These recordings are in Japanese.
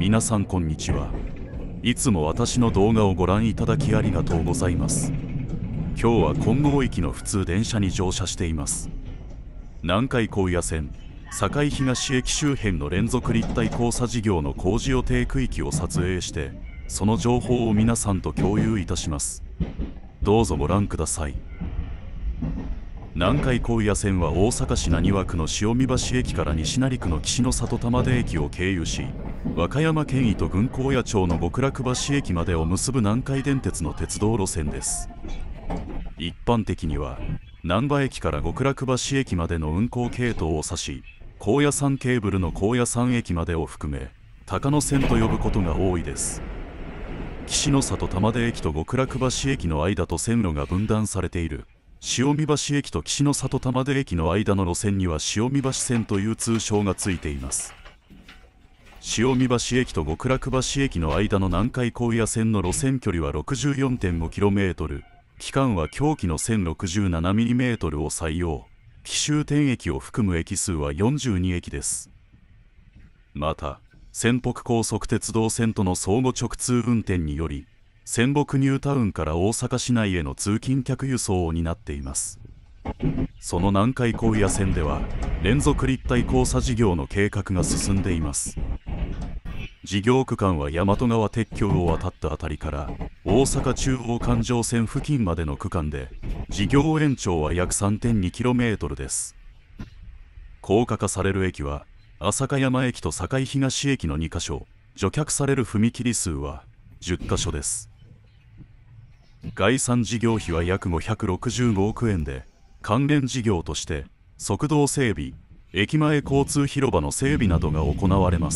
皆さんこんにちは。いつも私の動画をご覧いただきありがとうございます。今日は金剛行きの普通電車に乗車しています。南海高野線堺東駅周辺の連続立体交差事業の工事予定区域を撮影して、その情報を皆さんと共有いたします。どうぞご覧ください。南海高野線は大阪市浪速区の塩見橋駅から西成区の岸の里玉出駅を経由し、和歌山県糸郡高野町の極楽橋駅までを結ぶ南海電鉄の鉄道路線です。一般的には難波駅から極楽橋駅までの運行系統を指し、高野山ケーブルの高野山駅までを含め高野線と呼ぶことが多いです。岸の里玉出駅と極楽橋駅の間と線路が分断されている塩見橋駅と岸の里玉出駅の間の路線には塩見橋線という通称がついています。塩見橋駅と極楽橋駅の間の南海高野線の路線距離は 64.5km、期間は狭軌の 1067mm を採用。紀州天駅を含む駅数は42駅です。また泉北高速鉄道線との相互直通運転により、泉北ニュータウンから大阪市内への通勤客輸送を担っています。その南海高野線では連続立体交差事業の計画が進んでいます。事業区間は大和川鉄橋を渡ったあたりから大阪中央環状線付近までの区間で、事業延長は約 3.2km です。高架化される駅は朝香山駅と堺東駅の2カ所、除却される踏切数は10カ所です。概算事業費は約565億円で、関連事業として側道整備、駅前交通広場の整備などが行われます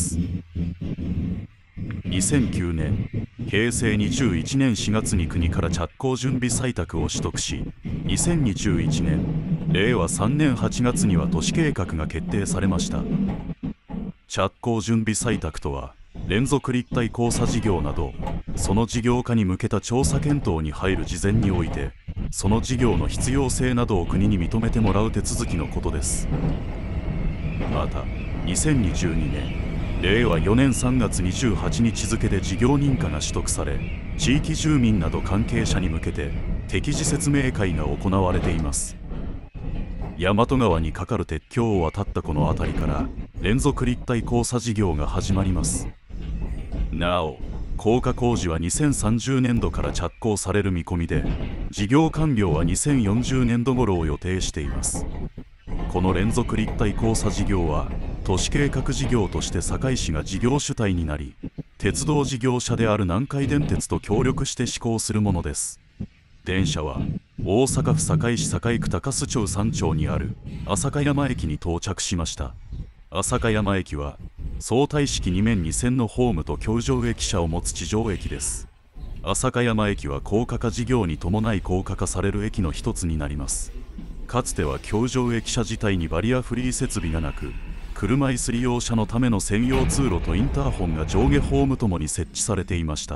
。2009年、平成21年4月に国から着工準備採択を取得し、2021年、令和3年8月には都市計画が決定されました。着工準備採択とは、連続立体交差事業などその事業化に向けた調査検討に入る事前において、その事業の必要性などを国に認めてもらう手続きのことです。また2022年令和4年3月28日付で事業認可が取得され、地域住民など関係者に向けて適時説明会が行われています。大和川に架かる鉄橋を渡ったこの辺りから連続立体交差事業が始まります。なお高架工事は2030年度から着工される見込みで、事業完了は2040年度頃を予定しています。この連続立体交差事業は都市計画事業として堺市が事業主体になり、鉄道事業者である南海電鉄と協力して施行するものです。電車は大阪府堺市堺区高洲町3町にある朝香山駅に到着しました。朝香山駅は相対式2面2線のホームと橋上駅舎を持つ地上駅です。朝香山駅は高架化事業に伴い高架化される駅の一つになります。かつては橋上駅舎自体にバリアフリー設備がなく、車椅子利用者のための専用通路とインターホンが上下ホームともに設置されていました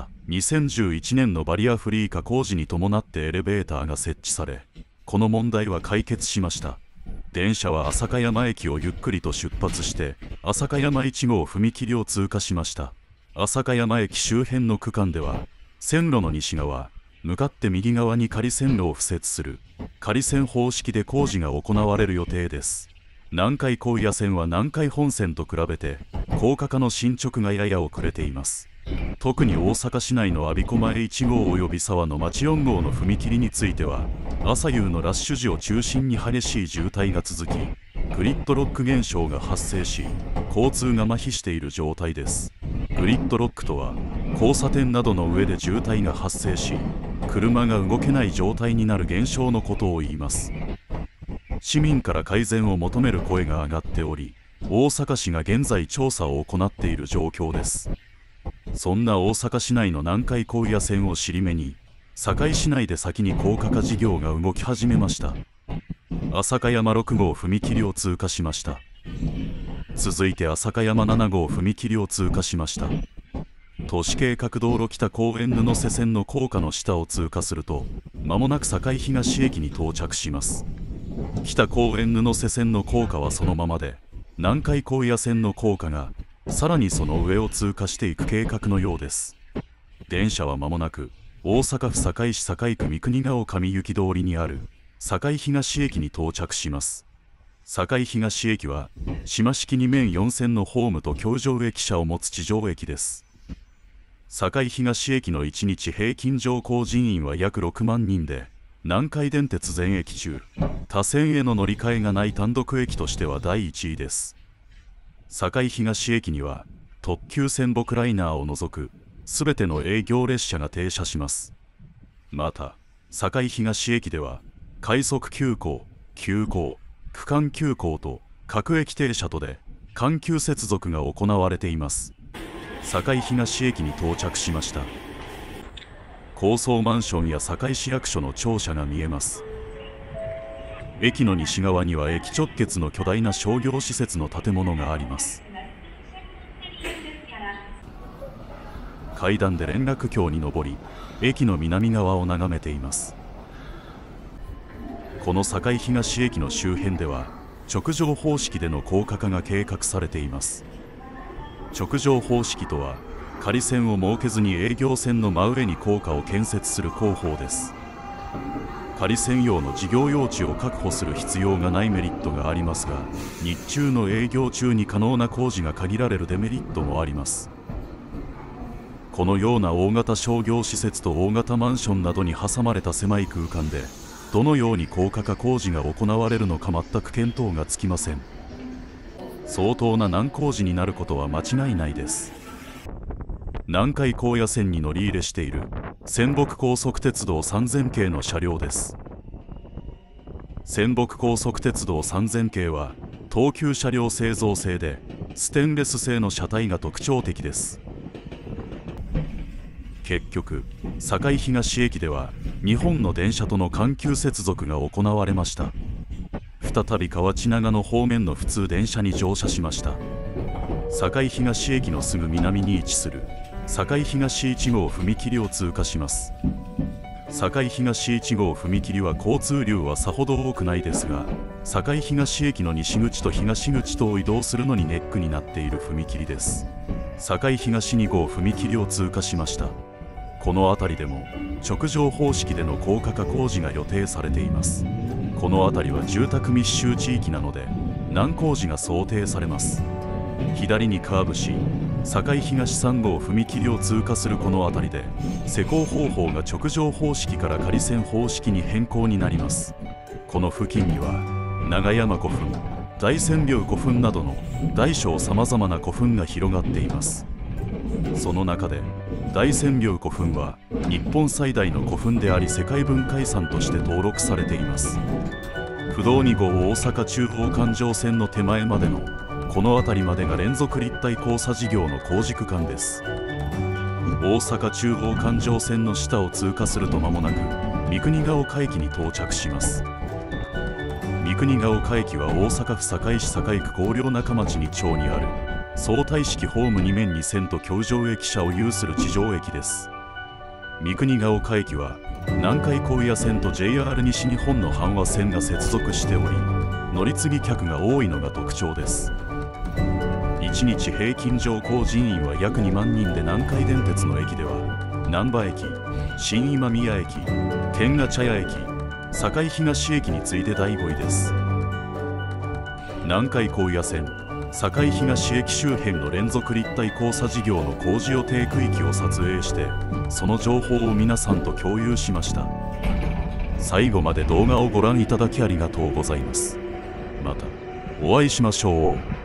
。2011年のバリアフリー化工事に伴ってエレベーターが設置され、この問題は解決しました。電車は朝香山駅をゆっくりと出発して朝香山1号踏切を通過しました。朝香山駅周辺の区間では線路の西側、向かって右側に仮線路を敷設する仮線方式で工事が行われる予定です。南海高野線は南海本線と比べて高架化の進捗がやや遅れています。特に大阪市内の我孫子前1号および沢の町4号の踏切については朝夕のラッシュ時を中心に激しい渋滞が続き、グリッドロック現象が発生し交通が麻痺している状態です。グリッドロックとは交差点などの上で渋滞が発生し車が動けない状態になる現象のことを言います。市民から改善を求める声が上がっており、大阪市が現在調査を行っている状況です。そんな大阪市内の南海高野線を尻目に堺市内で先に高架化事業が動き始めました。朝香山6号踏切を通過しました。続いて朝香山7号踏切を通過しました。都市計画道路北公園布瀬線の高架の下を通過すると間もなく堺東駅に到着します。北公園布瀬線の高架はそのままで、南海高野線の高架がさらにその上を通過していく計画のようです。電車は間もなく大阪府堺市堺区三国ヶ丘行き通りにある堺東駅に到着します。堺東駅は島式2面4線のホームと橋上駅舎を持つ地上駅です。堺東駅の1日平均乗降人員は約6万人で、南海電鉄全駅中他線への乗り換えがない単独駅としては第1位です。堺東駅には特急仙北ライナーを除くすべての営業列車が停車します。また堺東駅では快速急行、急行、区間急行と各駅停車とで緩急接続が行われています。堺東駅に到着しました。高層マンションや堺市役所の庁舎が見えます。駅の西側には駅直結の巨大な商業施設の建物があります。階段で連絡橋に上り、駅の南側を眺めています。この堺東駅の周辺では直上方式での高架化が計画されています。直上方式とは仮線を設けずに営業線の真上に高架を建設する工法です。仮線用の事業用地を確保する必要がないメリットがありますが、日中の営業中に可能な工事が限られるデメリットもあります。このような大型商業施設と大型マンションなどに挟まれた狭い空間でどのように高架化工事が行われるのか全く見当がつきません。相当な難工事になることは間違いないです。南海高野線に乗り入れしている仙北高速鉄道3000系の車両です。仙北高速鉄道3000系は東急車両製造製でステンレス製の車体が特徴的です。結局堺東駅では2本の電車との緩急接続が行われました。再び河内長野方面の普通電車に乗車しました。堺東駅のすぐ南に位置する堺東1号踏切を通過します。堺東1号踏切は交通量はさほど多くないですが、堺東駅の西口と東口とを移動するのにネックになっている踏切です。堺東2号踏切を通過しました。この辺りでも直上方式での高架化工事が予定されています。この辺りは住宅密集地域なので難工事が想定されます。左にカーブし堺東3号踏切を通過するこの辺りで施工方法が直上方式から仮線方式に変更になります。この付近には長山古墳、大千両古墳などの大小さまざまな古墳が広がっています。その中で大千両古墳は日本最大の古墳であり世界文化遺産として登録されています。不動2号大阪中央環状線の手前までのこの辺りまでが連続立体交差事業の工事区間です。大阪中央環状線の下を通過すると間もなく三国ヶ丘駅に到着します。三国ヶ丘駅は大阪府堺市堺区高陵中町2丁にある相対式ホーム2面2線と橋上駅舎を有する地上駅です。三国ヶ丘駅は南海高野線と JR 西日本の阪和線が接続しており、乗り継ぎ客が多いのが特徴です。1日平均乗降人員は約2万人で、南海電鉄の駅では難波駅、新今宮駅、天下茶屋駅、堺東駅に次いで第5位です。南海高野線堺東駅周辺の連続立体交差事業の工事予定区域を撮影してその情報を皆さんと共有しました。最後まで動画をご覧いただきありがとうございます。またお会いしましょう。